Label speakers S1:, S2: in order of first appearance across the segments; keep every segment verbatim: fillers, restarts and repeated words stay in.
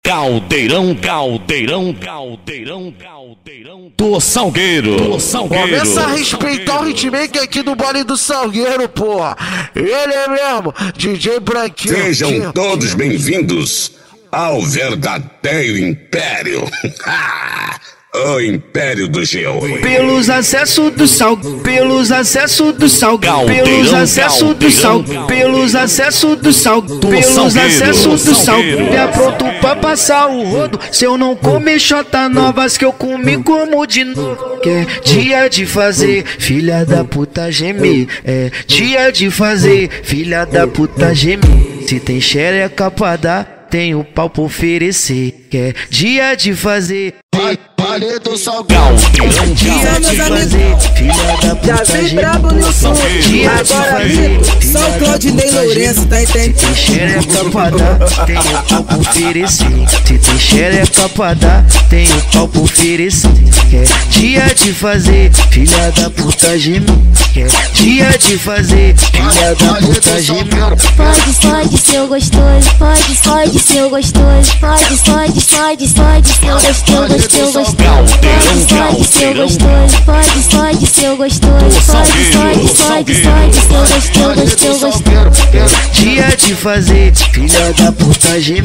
S1: Caldeirão, caldeirão, caldeirão, caldeirão do Salgueiro, do Salgueiro.
S2: Começa a respeitar o hitmaker aqui do baile do Salgueiro, porra. Ele é mesmo, D J Branquinho.
S3: Sejam todos bem-vindos ao verdadeiro Império. O Império do G oito.
S4: Pelos acessos do sal, pelos acessos do sal, pelos acessos do sal, pelos acessos do sal, pelos acessos do sal. É pronto pra passar o rodo. Se eu não comer chota novas que eu comi como de novo. Que é dia de fazer filha da puta gemer. É dia de fazer filha da puta gemer. Se tem xereca pra dar, tem o pau pra oferecer. Que é dia de fazer
S2: Vale do Salgueiro.
S4: Dia de fazer filha da puta.
S5: Já vem brabo no som. Agora vem só o Claudinei Lourenço, tá entendendo?
S4: Se tem xereca pra dar, tem o pau pra oferecer. Se tem xereca pra dar, tem o pau pra oferecer. É dia de fazer filha da puta gemer. É dia de fazer filha da puta gemer.
S6: Pode, pode, seu gostoso. Pode, pode, seu gostoso. Pode, pode, pode, pode, seu gostoso, gostoso, gostoso. Pode, pode, seu gostoso. Pode, pode, seu gostoso. Pode, pode, pode, pode, seu gostoso, gostoso, gostoso.
S4: Dia de fazer filha da puta gemer.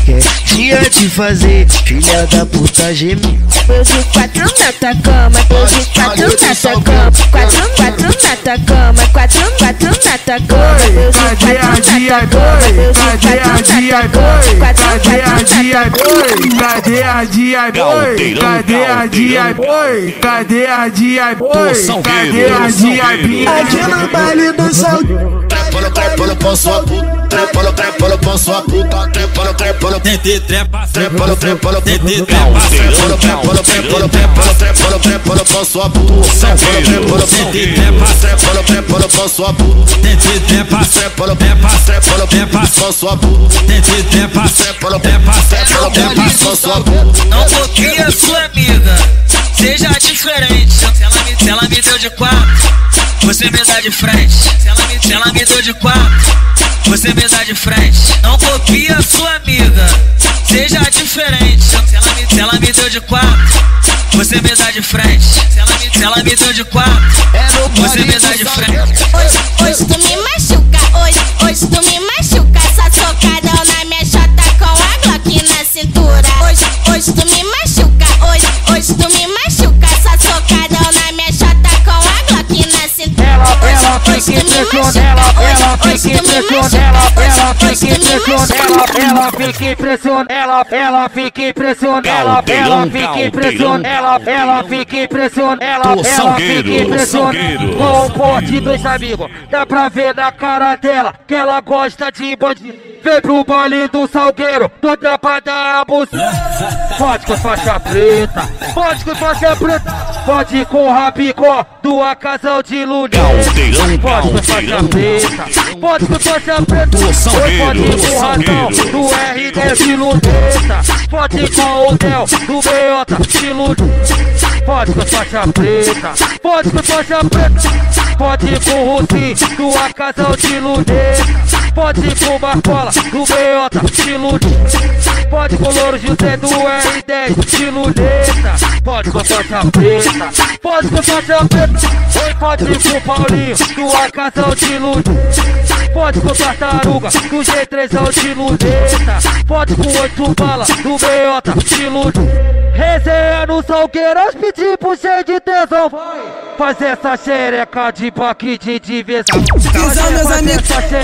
S4: É dia de fazer filha da puta gemer.
S5: Eu de quatro na tua cama, eu de quatro na tua cama, quatro, quatro na tua cama, quatro, quatro na tua cama. Eu de
S2: Cadê a dia dois? Cadê a dia dois? Cadê a dia dois? Cadê a dia dois? Cadê a dia dois? Cadê a dia dois? Cadê a dia dois? Aqui no baile do Salgueiro.
S3: Trepa no trepa no pão sua puta. Trepa no trepa no pão sua puta. Trepa no trepa no
S7: Tentei trepa,
S3: trepa no trepa no
S7: tentei
S3: trepa
S7: trepa,
S3: no trepa no trepa no trepa no trepa no trepa no pão sua puta. Trepa no trepa no
S7: tentei trepa,
S3: trepa no trepa no pão sua puta.
S7: tentei trepa,
S3: Trepa no trepa trepa no trepa pão sua puta.
S7: tentei trepa,
S3: Trepa no
S7: trepa,
S3: trepa no trepa pão sua puta.
S8: Não copia a sua amiga, seja diferente. Se ela me, se ela me deu de quatro, você me dá de frente. Se ela me, se ela me deu de quatro, você me dá de frente. Não copia a sua amiga, seja diferente. Se ela me, se ela me deu de quatro, você me dá de frente. Se ela me, se ela me deu de quatro, você me dá de frente.
S6: Hoje, hoje tu me machuca, hoje, hoje tu me machuca. Essa socadão na minha chota com a Glock na cintura. Hoje, hoje tu me machuca, hoje, hoje tu me machuca. Essa socadão na minha chota com a Glock na cintura.
S2: Ela fica impressionada, ela fica impressionada, ela fica impressionada, ela fica impressionada, ela ela fica impressionada, ela ela fica impressionada, ela ela fica impressionada, ela ela fica impressionada. Com o porte dos amigos, dá pra ver na cara dela que ela gosta de bandido. Vem pro baile do Salgueiro, toda pra dar a buceta. Pode com faixa preta, pode com faixa preta, pode com rabicó do Acasal de Luneta. Pode com faixa preta, pode com faixa preta, pode com razão do R dez de Luneta. Pode com o Del do Beota de Luneta. Pode com faixa preta, pode com faixa preta, pode com o Russi do Acasal de Luneta. Pode com Marcola do Beota de Luneta. Pode com Louro José do R dez de Luneta. Pode com faixa preta, pode com faixa preta. Oi, pode com Paulinho do Acasal de Luneta. Pode com Tartaruga do G três de Luneta. Pode com oito bala do Beota de Luneta. Resenha no Salgueiro, os pedir pro cheio de tesão. Vai fazer essa xereca de baque de diversão.
S5: Visão, meus amigos,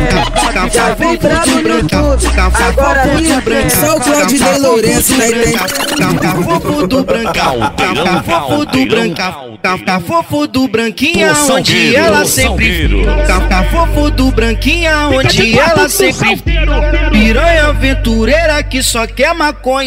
S5: já vem brabo no YouTube. Agora vem só o Claudinei Lourenço, tá entendendo?
S4: Tá fofo do brancão, tá fofo do brancão, tá fofo do branquinha onde ela sempre tá, tá fofo do branquinha onde ela sempre piranha aventureira que só quer maconha e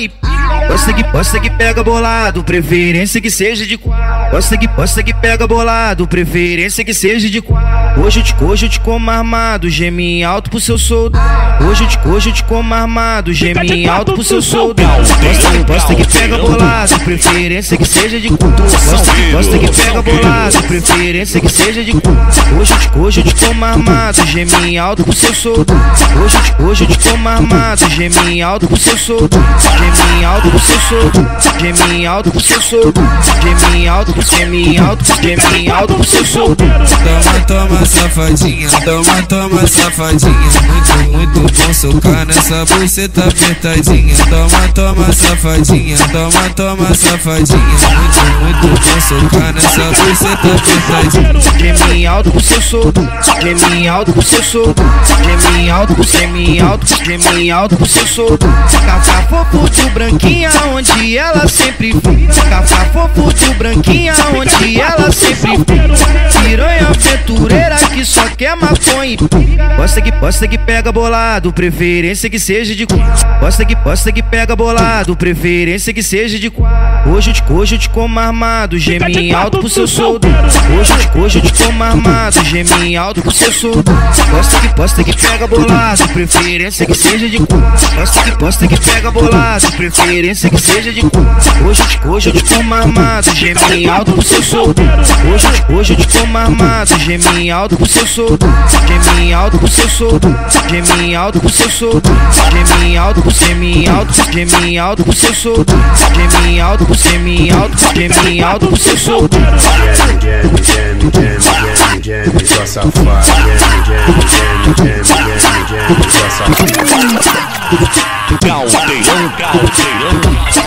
S4: Gosta que, gosta que pega bolado, preferência que seja de quatro. Gosta que, gosta que pega bolado, preferência que seja de quatro. Hoje eu te, hoje eu te como armado, geme alto pro seu soldo. Hoje eu te, hoje eu te como armado, geme alto pro seu soldo. Gosta que, gosta que pega bolado, preferência que seja de quatro. Gosta que, gosta que pega bolado, preferência que seja de quatro. Hoje eu te, hoje eu te como armado, geme alto pro seu soldo. Hoje eu te, hoje eu te como armado, geme alto pro seu soldo. Geme alto pro seu soldo, geme alto pro seu soldo. Geme alto pro, geme alto, geme alto pro seu soldo.
S9: Toma, toma safadinha, toma, toma safadinha. Muito, muito bom socar nessa buceta apertadinha. Toma, toma safadinha, toma, toma safadinha. Muito, muito bom socar nessa buceta apertadinha.
S4: Geme alto pro seu soldo, geme alto pro seu soldo. Geme alto pro, geme alto, geme alto pro seu soldo. Cafá fofo do branquinha, onde ela sempre fica. Cafá fofo do branquinha, onde ela sempre fica. Piranha aventureira que só quer maconha e pica. Gosta que, gosta que pega bolado, preferência que seja de quatro. Gosta que, gosta que pega bolado, preferência que seja de quatro. Hoje eu te, hoje eu te como armado, geme alto pro seu soldo. Hoje eu te, hoje eu te como armado, geme alto pro seu soldo. Gosta que, gosta que pega bolado, preferência que seja de quatro. Gosta que, gosta que pega bolado, preferência que seja de quatro. Hoje eu te, hoje eu te como armado, geme alto pro seu soldo. Hoje eu te, hoje eu te como armado, geme alto pro seu soldo. Geme alto pro seu soldo, geme alto pro seu soldo. Geme alto pro, geme alto, geme alto pro seu soldo. Geme alto pro, geme alto, geme alto pro seu soldo.
S3: Geme, geme, geme, geme, geme, geme, sua safada. Geme, geme, geme, geme, geme, geme, sua safada.
S1: Caldeirão, caldeirão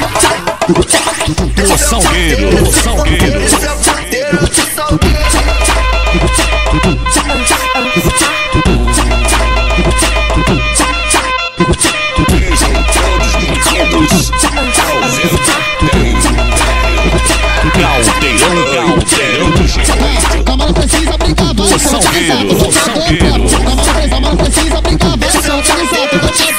S1: do Salgueiro, do Salgueiro. Caldeirão, caldeirão
S10: Câmara precisa brincar, vai ser utilizado.
S1: do Salgueiro.
S10: Câmara precisa brincar, vai ser utilizado.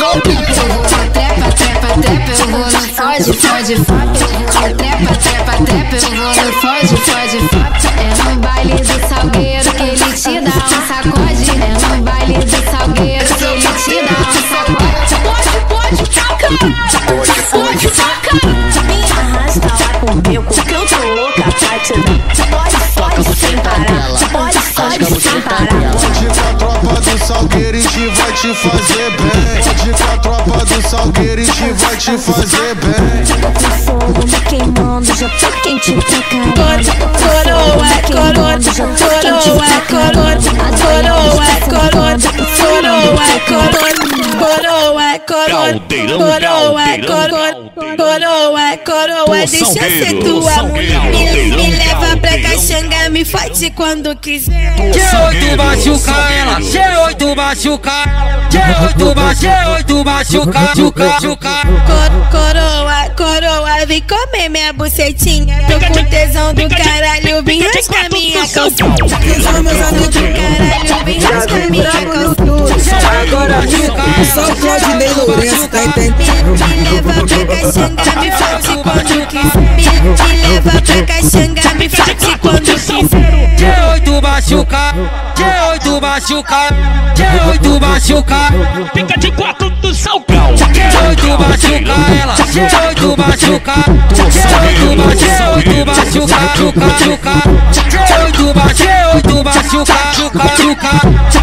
S5: Trepa, trepa, trepa, eu vou no fode, fode, fode. Trepa, trepa, trepa, eu vou no fode, fode, fode. É no baile do Salgueiro que ele te dá um sacode. É no baile do Salgueiro que ele te dá um sacode. Pode, pode, taca. Pode, pode, taca. Me arrasta lá comigo que eu tô louca pra te dar. Pode, pode, sem parar. Pode, pode, sem parar.
S3: Pode com a tropa do Salgueiro e te vai te fazer bem. Pode com a tropa do Salgueiro e te vai te fazer bem.
S6: Tô com fogo me queimando, já tô quente pra caralho.
S5: Coroa, coroa, coroa, coroa, coroa, coroa, coroa, coroa, coroa, coroa,
S1: Caldeirão,
S5: coroa,
S1: caldeirão,
S5: coroa, coroa, coroa,
S1: Do
S5: deixa eu ser
S1: Salgueiro,
S5: tua
S1: Salgueiro,
S5: mulher. Me,
S1: caldeirão,
S5: me leva pra
S1: caldeirão.
S5: Caxanga, me fode quando quiser.
S9: G oito machuca ela, G oito machuca ela. G oito machuca, G oito machuca, machuca, machuca.
S5: Cor- Coroa, coroa, vem comer minha bucetinha. Tô com tesão do caralho, vem rasgar minha calcinha. Tesão, meus amigos do caralho, vem rasgar minha calcinha.
S9: Agora machuca, só o Claudinei Lourenço, tá entendendo?
S5: Me leva pra Caxanga, me fode quando quiser. Me, me leva pra Caxanga, me fode quando quiser.
S9: G oito machuca, G oito machuca, G oito machuca.
S1: Fica de quatro do Salgueiro.
S9: G oito machuca ela, G oito machuca, G oito machuca, G oito machuca, machuca, machuca. G oito machuca, G oito machuca, machuca, machuca.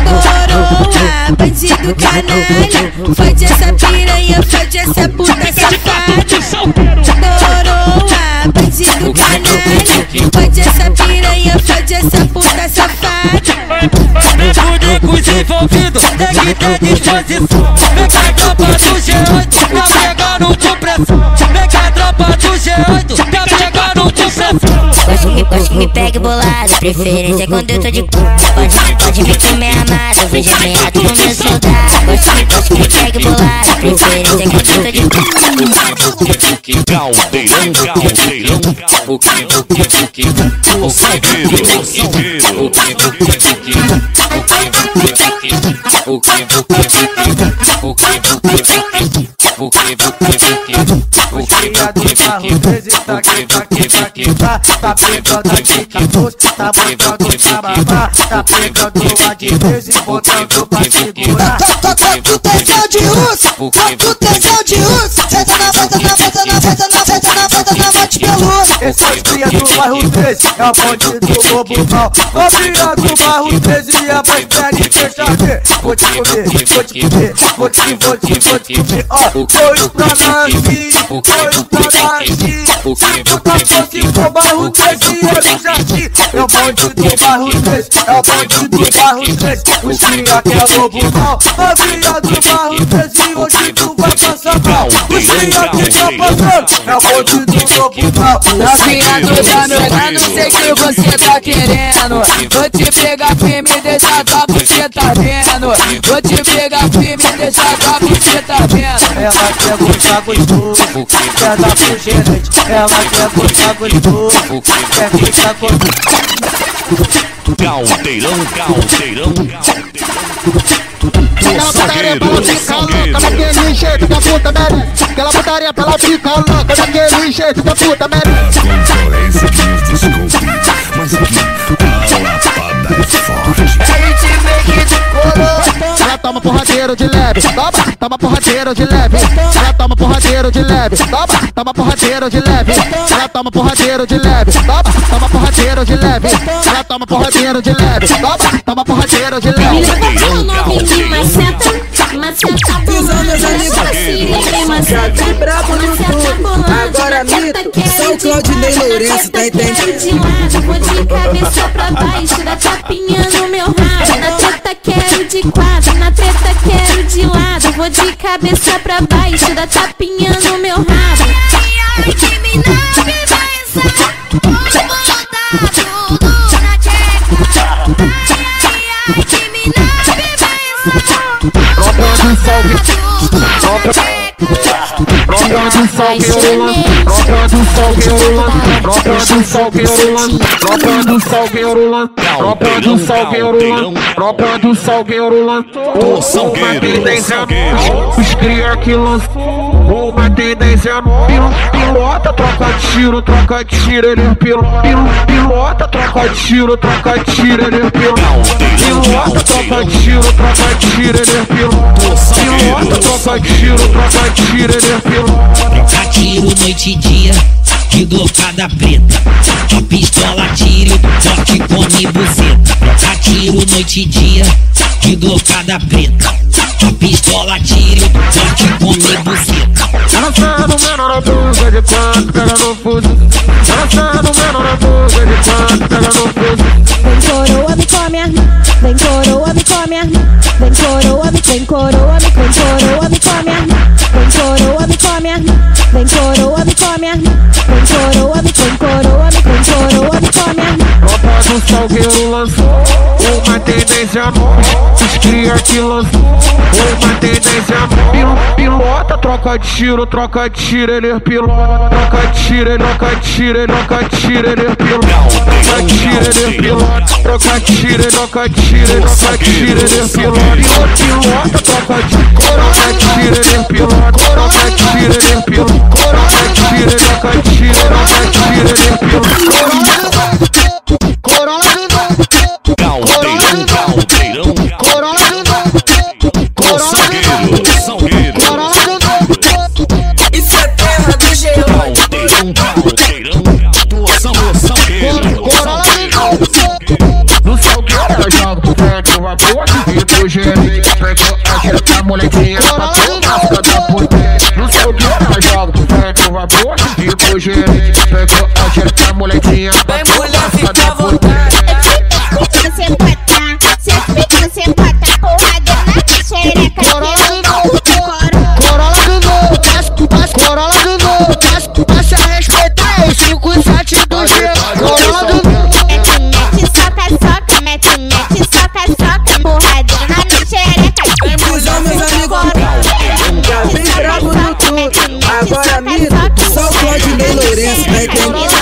S5: Coroa, bandido canalha, fode essa piranha, fode essa puta safada. Coroa, bandido canalha, fode essa piranha, fode essa puta safada.
S9: Fuder com os envolvidos, tem que ter disposição. Vem que a tropa do G oito tá pegando com pressão. Vem que a tropa do G oito tá pegando com pressão.
S6: Gosto que, gosto que me pegue bolado, preferência quando eu tô de cu. Pode, pode vir com minha amada, veja bem alto no meu soldado. Gosto que, gosto que me pegue bolado, preferência quando eu tô de cu.
S1: Caldeirão, caldeirão do Salgueiro, do Salgueiro.
S11: Os cria do barro treze tá aqui, tá aqui, tá aqui, tá. Tá pegando aqui quatorze, tá botando pra babá. Tá pegando a de treze, botando pra segurar.
S12: Toca o tesão de urso, toca o tesão de urso. Senta na bota, na bota, na bota, na bota, na bota, na bota de peludo.
S11: Essas cria do barro treze é o bonde do lobo mal. Ó cria do barro treze é a mãe pega e deixa ver. Vou te comer, vou te comer, vou te, vou te, vou te comer. Ó, foi pra nascer, foi pra nascer. Se tu tá fosse pro barro treze, ele já te. É o bonde do barro treze, é o bonde do barro treze. Os cria que é lobo mal. Ó cria do barro treze, hoje tu vai passar mal. Os cria que tá passando, é o bonde do lobo mal.
S13: Novinha do Jamaica, não sei o que você tá querendo. Vou te pegar firme e deixar tua buceta vendo. Vou te pegar firme e deixar tua buceta vendo.
S11: Ela quer gostar gostoso, quer dar pro gerente. Ela quer gostar gostoso, quer ficar gostoso.
S1: Caldeirão, caldeirão,
S10: Aquela putaria pra ela ficar louca daquele jeito que a puta merece. Aquela putaria pra ela ficar louca daquele jeito que a puta merece.
S3: Concorrência nos desculpe, mas aqui a lapada é forte.
S10: A gente vem que de coroa. Ela toma porradeiro de leve, toma, toma porradeiro de leve. Ela toma porradeiro de leve, toma, toma porradeiro de leve. Ela toma porradeiro de leve, toma, toma porradeiro de leve. Ela toma porradeiro de leve, toma, toma porradeiro de leve.
S6: Maceta, maceta bolando, maceta, maceta
S13: brabo no tudo. Agora mito, só o Claudinei Lourenço, tá entendendo?
S6: Vou de cabeça pra baixo, dá tapinha no meu rabo. Na treta quero de quatro, na treta quero de lado. Vou de cabeça pra baixo, dá tapinha no meu rabo. Ai, ai, que me dá, me vai essa. Vou botar tudo na tcheca. Ai, ai, que me dá, me vai essa.
S2: Tropa do salve, tropa do salgueiro, tropa do salgueiro, tropa do salgueiro, tropa do salgueiro, tropa do salgueiro, tropa do salgueiro, o salgueiro, os cria que lançou uma tendência nova. Pilota, troca tiro, troca tiro, ele é pilota. Pilota, troca tiro, troca tiro, ele é pilota. Pilota, troca tiro, troca tiro, ele é pilota. Pilota, troca tiro, troca tiro, ele é pilota.
S14: Troca tiro noite e dia, de glocada preta. A pistola tiro, forte come buceta. Troca tiro noite e dia, de glocada preta. A pistola tiro, forte come buceta.
S2: Ela sai no menor na boca de quatro, pega no fuso. Ela sai no menor na boca de quatro, pega no fuso.
S6: Vem coroa, me come a irmã. Vem coroa, me come a irmã. Vem coroa, me vem coroa, me vem coroa, me come a irmã. Vem coroa, me come a irmã. Vem coroa, me come a irmã. Vem coroa, me vem coroa, me vem coroa, me come a irmã.
S2: Tropa do salgueiro lançou uma tendência nova. Os cria que lançou uma tendência nova. Pilota, troca tiro, troca tiro, ele é pilota. Troca tiro, ele troca tiro, ele troca tiro, ele é pilota. Troca tiro, ele é pilota. Troca tiro, ele troca tiro, ele troca tiro, ele é pilota. Pilota, troca tiro, troca tiro, ele é pilota. Troca tiro, ele é pilota. Troca tiro, ele troca tiro, troca tiro, ele é pilota.
S10: Corolla de novo,
S1: caldeirão, caldeirão,
S10: Corolla de novo, Corolla de
S1: salgueiro, salgueiro,
S10: Corolla de novo.
S13: Isso é terra do Geão.
S1: caldeirão, caldeirão, atuação do salgueiro,
S10: Corolla de novo.
S2: No salgueiro ela joga pro vento, uma boa e pro gerente. Pegou a gente, a molequinha pra tomar cada potência. No salgueiro ela joga pro vento, uma boa e pro gerente. Pegou a gente, a molequinha pra
S13: Vem mulher,
S2: tomar
S13: fica à
S2: cada
S13: vontade.
S6: Você bota, você fica, você bota porrada na xereca.
S10: Corolla de novo, Corolla de novo, Corolla de novo, passa a respeitar os cinco sete do G. Corolla de novo.
S6: Mete, soca, soca, mete, mete, soca, soca, porrada na minha xereca.
S13: Vem busão, meus amigos. Já vem brabo no tudo. Agora mito, só o Claudinei Lourenço, tá entendendo?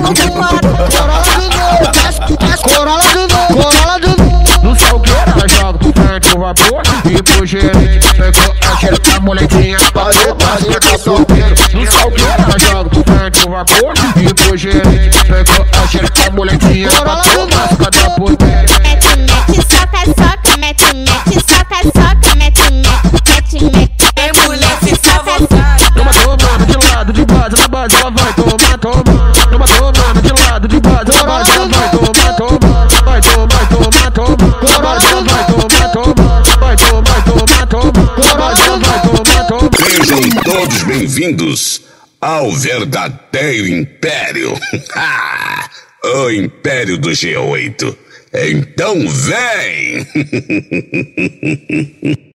S10: Corolla de novo, Corolla de novo.
S2: no salgueiro ela joga pro vento, uma boa e pro gerente. Pegou a gente,
S15: a molequinha pra tomar, cê tá solteiro. No salgueiro, ela joga pro frente o vapor e pro gerente. Pegou a xereca, a molequinha pra tomar, cadê a potência?
S6: Mete, mete, soca, soca, mete, mete, soca, soca, mete, mete, mete.
S13: Tem mulher que soca, soca.
S15: Toma tomando de lado, de base, na base ela vai tomar, tomar. Toma tomando de lado, de base, na base ela vai tomar, tomar. Vai tomar, tomar, tomar. Na base ela vai tomar, tomar. Vai tomar, tomar, tomar. Na base ela vai tomar, tomar.
S16: Sejam todos bem-vindos ao verdadeiro Império. O Império do G oito. Então vem!